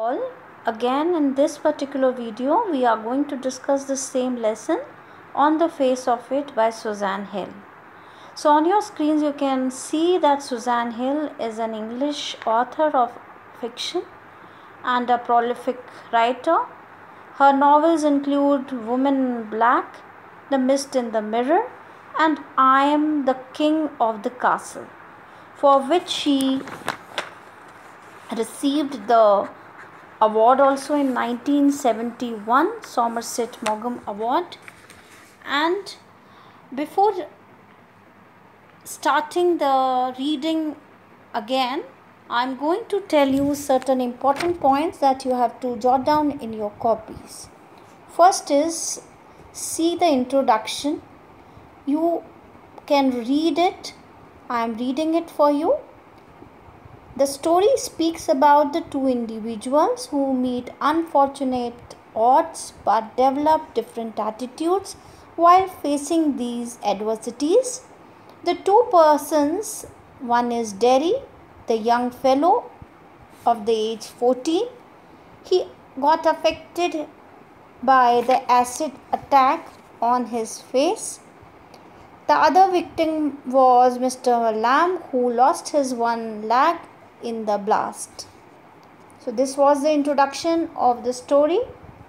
all, again in this particular video we are going to discuss the same lesson, On the Face of It by Suzanne Hill. So on your screens you can see that Suzanne Hill is an English author of fiction and a prolific writer. Her novels include Woman in Black, The Mist in the Mirror and I Am the King of the Castle, for which she received the award also in 1971, Somerset Maugham Award. And before starting the reading again, I'm going to tell you certain important points that you have to jot down in your copies. First is, see the introduction. You can read it. I'm reading it for you. The story speaks about the two individuals who meet unfortunate odds but develop different attitudes while facing these adversities. The two persons, one is Derry, the young fellow of the age 14. He got affected by the acid attack on his face. The other victim was Mr. Lamb, who lost his one leg in the blast. So this was the introduction of the story.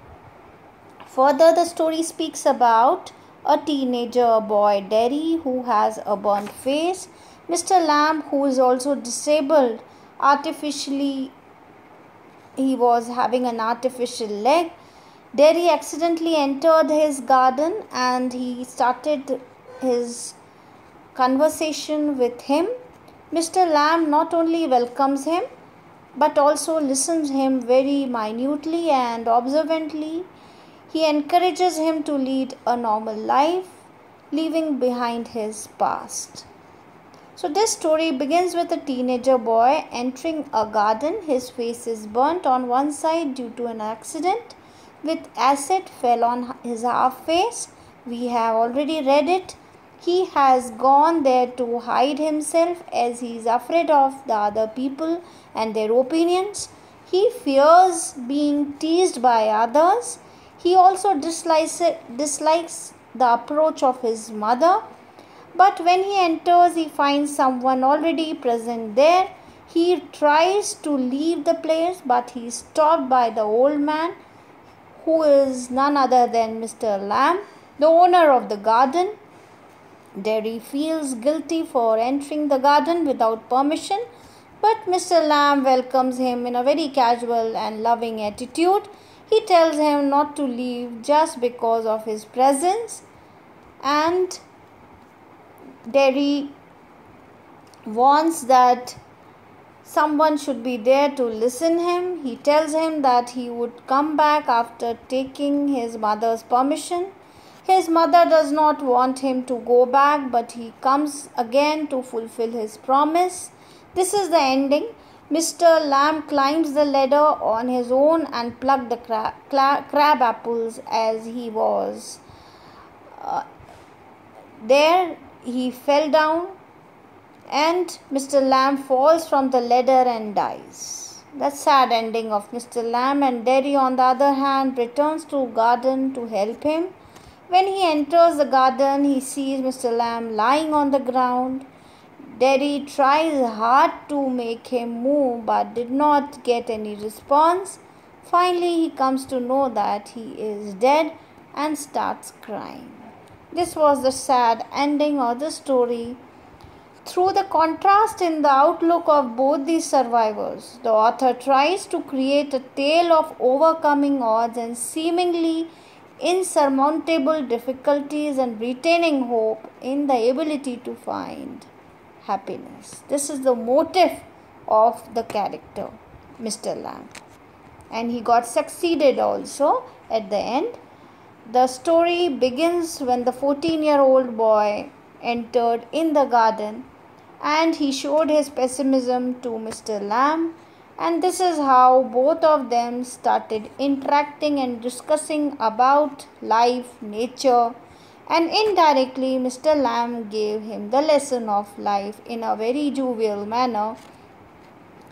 Further, the story speaks about a teenager boy, Derry, who has a burnt face. Mr. Lamb, who is also disabled artificially, he was having an artificial leg. Derry accidentally entered his garden and he started his conversation with him. Mr. Lamb not only welcomes him but also listens him very minutely and observantly. He encourages him to lead a normal life, leaving behind his past. So this story begins with a teenager boy entering a garden. His face is burnt on one side due to an accident with acid fell on his half face. We have already read it. He has gone there to hide himself as he is afraid of the other people and their opinions. He fears being teased by others. He also dislikes the approach of his mother. But when he enters, he finds someone already present there. He tries to leave the place, but he is stopped by the old man, who is none other than Mr. Lamb, the owner of the garden. Derry feels guilty for entering the garden without permission, but Mr. Lamb welcomes him in a very casual and loving attitude. He tells him not to leave just because of his presence, and Derry wants that someone should be there to listen him. He tells him that he would come back after taking his mother's permission. His mother does not want him to go back, but he comes again to fulfill his promise. This is the ending. Mr. Lamb climbs the ladder on his own and plucked the crab apples as he was there. He fell down and Mr. Lamb falls from the ladder and dies. The sad ending of Mr. Lamb. And Derry, on the other hand, returns to garden to help him. When he enters the garden, he sees Mr. Lamb lying on the ground. Derry tries hard to make him move but did not get any response. Finally, he comes to know that he is dead and starts crying. This was the sad ending of the story. Through the contrast in the outlook of both these survivors, the author tries to create a tale of overcoming odds and seemingly insurmountable difficulties and retaining hope in the ability to find happiness. This is the motive of the character, Mr. Lamb. And he got succeeded also at the end. The story begins when the 14-year-old boy entered in the garden and he showed his pessimism to Mr. Lamb. And this is how both of them started interacting and discussing about life, nature, and indirectly Mr. Lamb gave him the lesson of life in a very jovial manner.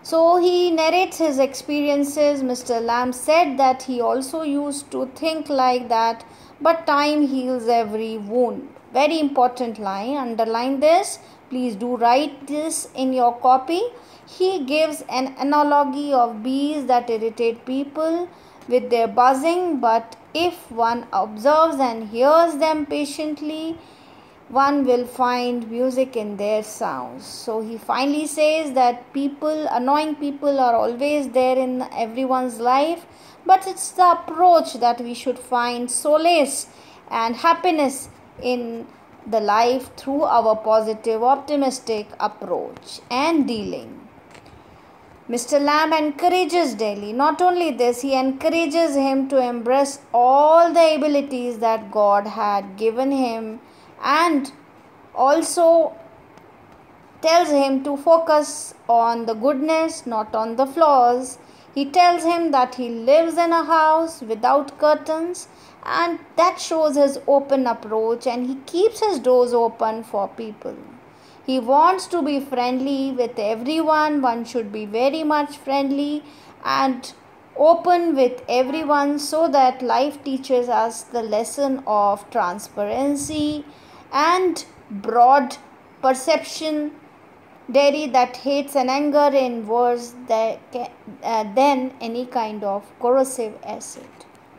So he narrates his experiences. Mr. Lamb said that he also used to think like that, but time heals every wound. Very important line. Underline this. Please do write this in your copy. He gives an analogy of bees that irritate people with their buzzing, but if one observes and hears them patiently, one will find music in their sounds. So he finally says that annoying people are always there in everyone's life, but it's the approach that we should find solace and happiness in the life through our positive, optimistic approach and dealing. Mr. Lamb encourages Delhi. Not only this, he encourages him to embrace all the abilities that God had given him, and also tells him to focus on the goodness, not on the flaws. He tells him that he lives in a house without curtains, and that shows his open approach, and he keeps his doors open for people. He wants to be friendly with everyone. One should be very much friendly and open with everyone, so that life teaches us the lesson of transparency and broad perception. Dairy that hates and anger in worse than any kind of corrosive acid.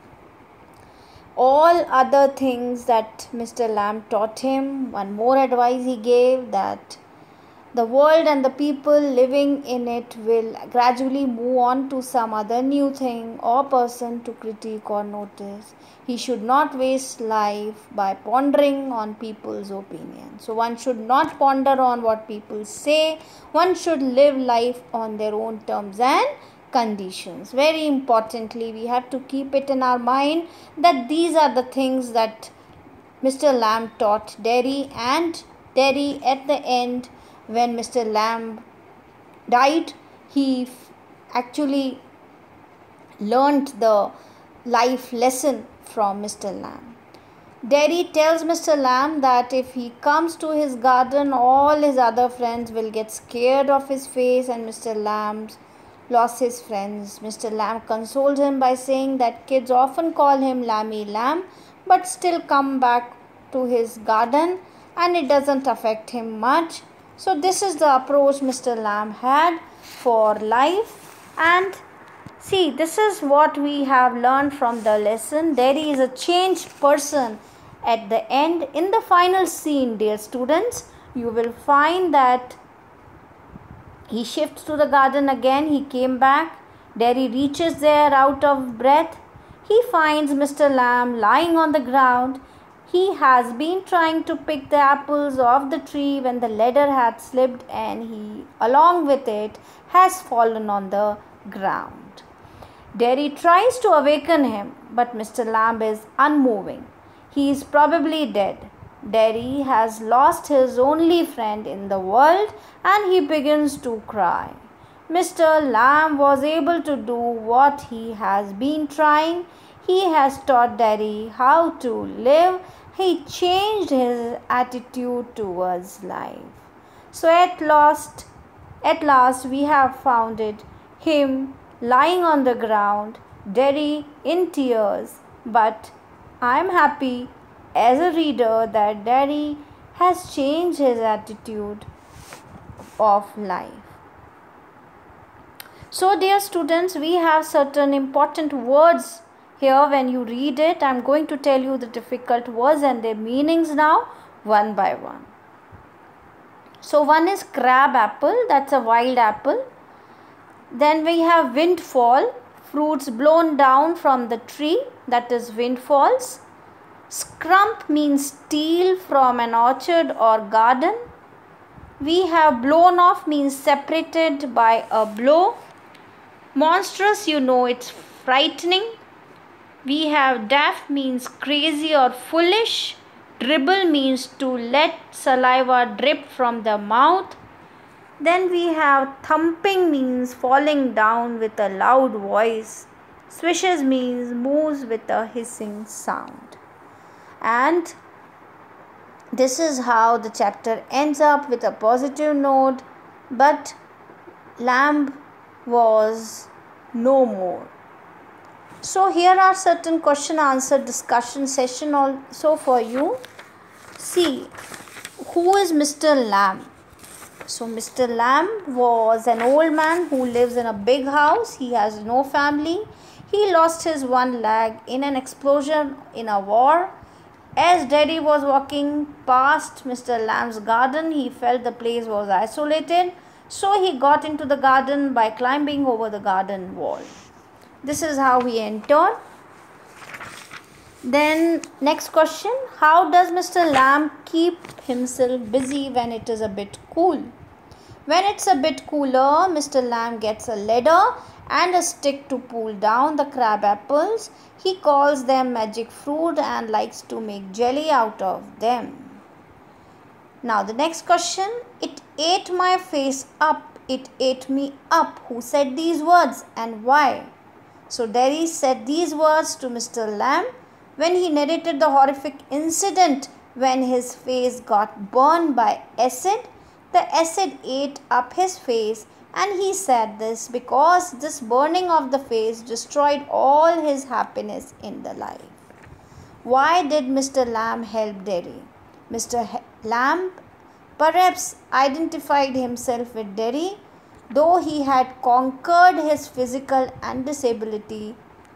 All other things that Mr. Lamb taught him, one more advice he gave, that the world and the people living in it will gradually move on to some other new thing or person to critique or notice. He should not waste life by pondering on people's opinion. So one should not ponder on what people say. One should live life on their own terms and conditions. Very importantly, we have to keep it in our mind that these are the things that Mr. Lamb taught Derry, and Derry at the end, when Mr. Lamb died, he actually learnt the life lesson from Mr. Lamb. Derry tells Mr. Lamb that if he comes to his garden, all his other friends will get scared of his face, and Mr. Lamb lost his friends. Mr. Lamb consoled him by saying that kids often call him Lammy Lamb, but still come back to his garden, and it doesn't affect him much. So this is the approach Mr. Lamb had for life. And see, this is what we have learned from the lesson. Derry is a changed person at the end. In the final scene, dear students, you will find that he shifts to the garden again. He came back. Derry reaches there out of breath. He finds Mr. Lamb lying on the ground. He has been trying to pick the apples off the tree when the ladder had slipped, and he, along with it, has fallen on the ground. Derry tries to awaken him, but Mr. Lamb is unmoving. He is probably dead. Derry has lost his only friend in the world, and he begins to cry. Mr. Lamb was able to do what he has been trying. He has taught Derry how to live. He changed his attitude towards life. So at last we have found it, him lying on the ground, Derry in tears, but I am happy as a reader that Derry has changed his attitude of life. So dear students, we have certain important words here. When you read it, I am going to tell you the difficult words and their meanings now, one by one. So one is crab apple, that's a wild apple. Then we have windfall, fruits blown down from the tree, that is windfalls. Scrump means steal from an orchard or garden. We have blown off means separated by a blow. Monstrous, you know, it's frightening. We have daft means crazy or foolish. Dribble means to let saliva drip from the mouth. Then we have thumping means falling down with a loud voice. Swishes means moves with a hissing sound. And this is how the chapter ends up, with a positive note. But Lamb was no more. So here are certain question answer discussion session also for you. See, who is Mr. Lamb? So Mr. Lamb was an old man who lives in a big house. He has no family. He lost his one leg in an explosion in a war. As Daddy was walking past Mr. Lamb's garden, he felt the place was isolated. So he got into the garden by climbing over the garden wall. This is how he entered. Then next question, how does Mr. Lamb keep himself busy when it is a bit cool? When it's a bit cooler, Mr. Lamb gets a ladder and a stick to pull down the crab apples. He calls them magic fruit and likes to make jelly out of them. Now the next question, it ate my face up, it ate me up. Who said these words and why? So Derry said these words to Mr. Lamb when he narrated the horrific incident when his face got burned by acid. The acid ate up his face, and he said this because this burning of the face destroyed all his happiness in the life. Why did Mr. Lamb help Derry? Mr. Lamb perhaps identified himself with Derry. Though he had conquered his physical and disability,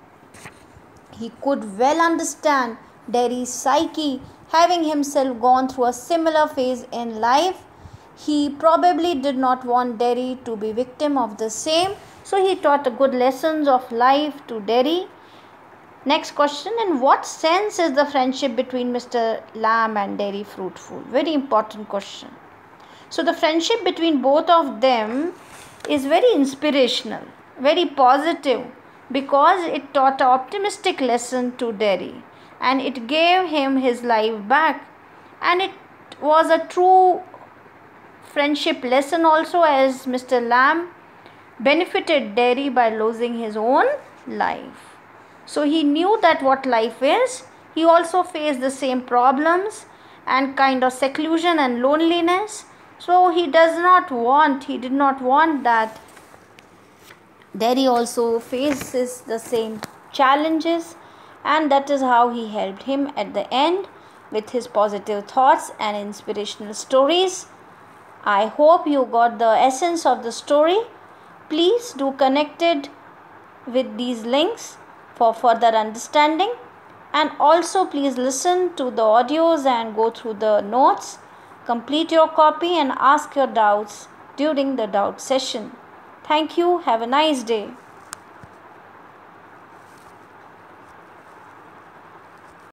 he could well understand Derry's psyche. Having himself gone through a similar phase in life, he probably did not want Derry to be victim of the same. So he taught good lessons of life to Derry. Next question, in what sense is the friendship between Mr. Lamb and Derry fruitful? Very important question. So the friendship between both of them is very inspirational, very positive, because it taught an optimistic lesson to Derry and it gave him his life back, and it was a true friendship lesson also, as Mr. Lamb benefited Derry by losing his own life. So he knew that what life is. He also faced the same problems and kind of seclusion and loneliness. So he did not want that Derry also faces the same challenges, and that is how he helped him at the end with his positive thoughts and inspirational stories. I hope you got the essence of the story. Please do connected with these links for further understanding, and also please listen to the audios and go through the notes. Complete your copy and ask your doubts during the doubt session. Thank you. Have a nice day.